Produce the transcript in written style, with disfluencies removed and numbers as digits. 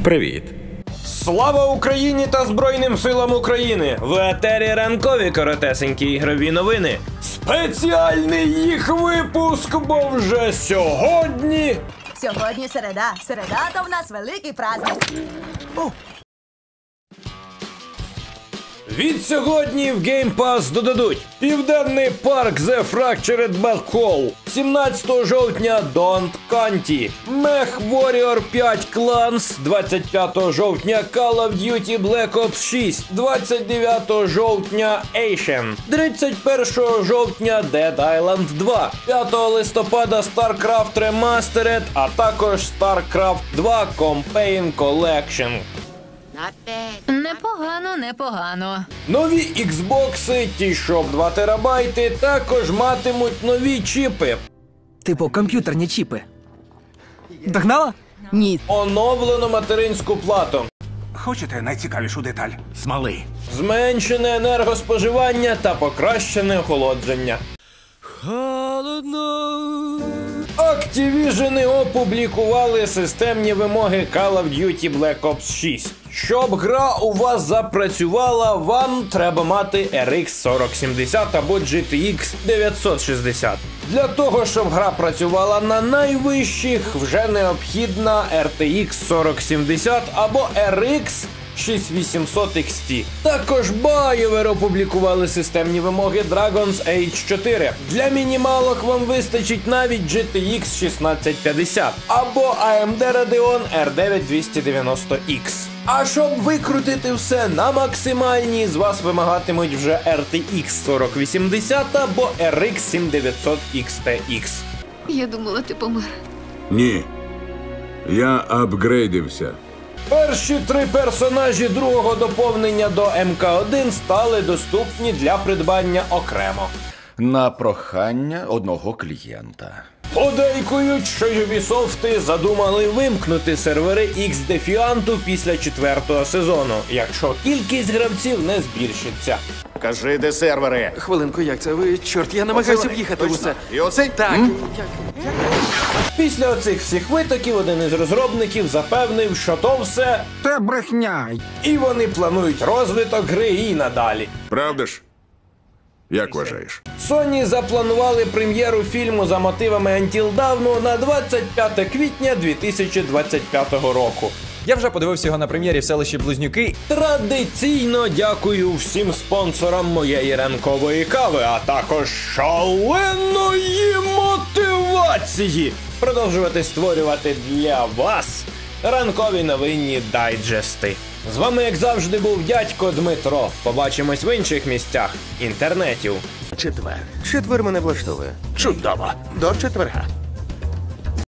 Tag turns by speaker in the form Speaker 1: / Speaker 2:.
Speaker 1: Привіт.
Speaker 2: Слава Україні та Збройним силам України! В етері ранкові коротесенькі ігрові новини. Спеціальний їх випуск, бо вже сьогодні...
Speaker 3: Сьогодні середа. Середа – то в нас великий праздник.
Speaker 2: Від сьогодні в Game Pass додадуть Південний парк The Fractured But Whole, 17 жовтня Don't County, Mech Warrior 5 Clans, 25 жовтня Call of Duty Black Ops 6, 29 жовтня Ashen, 31 жовтня Dead Island 2, 5 листопада StarCraft Remastered, а також StarCraft 2 Campaign Collection.
Speaker 4: Непогано, непогано.
Speaker 2: Нові Xboxи, ті, що 2 терабайти, також матимуть нові чіпи.
Speaker 5: Типу комп'ютерні чіпи. Догнала?
Speaker 3: Ні.
Speaker 2: Оновлену материнську плату.
Speaker 6: Хочете найцікавішу деталь? Смоли.
Speaker 2: Зменшене енергоспоживання та покращене охолодження. Activision опублікували системні вимоги Call of Duty Black Ops 6. Щоб гра у вас запрацювала, вам треба мати RX 4070 або GTX 960. Для того, щоб гра працювала на найвищих, вже необхідна RTX 4070 або RX 6800 XT. Також BioWare опублікували системні вимоги Dragon's Age 4. Для мінімалок вам вистачить навіть GTX 1650 або AMD Radeon RDNA 290X. А щоб викрутити все на максимальній, з вас вимагатимуть вже RTX 4080 або RX 7900 XTX.
Speaker 4: Я думала, ти помер.
Speaker 7: Ні. Я апгрейдився.
Speaker 2: Перші 3 персонажі другого доповнення до МК1 стали доступні для придбання окремо.
Speaker 1: На прохання одного клієнта.
Speaker 2: Подейкують, що Ubisoft задумали вимкнути сервери X-Defiant після 4-го сезону, якщо кількість гравців не збільшиться.
Speaker 8: Кажи, де сервери?
Speaker 5: Хвилинку, як це? Ви, чорт, я намагаюся в'їхати в усе.
Speaker 8: І оцей?
Speaker 5: Так,
Speaker 2: Після оцих всіх витоків один із розробників запевнив, що то все...
Speaker 6: Це брехня.
Speaker 2: І вони планують розвиток гри і надалі.
Speaker 7: Правда ж? Як вважаєш?
Speaker 2: Sony запланували прем'єру фільму за мотивами Until Dawn на 25 квітня 2025 року.
Speaker 9: Я вже подивився його на прем'єрі в селищі Близнюки.
Speaker 2: Традиційно дякую всім спонсорам моєї ранкової кави, а також шаленої мотивації продовжувати створювати для вас ранкові новинні дайджести. З вами, як завжди, був дядько Дмитро. Побачимось в інших місцях інтернетів.
Speaker 8: Четвер. Четвер мене влаштовує. Чудово. До четверга.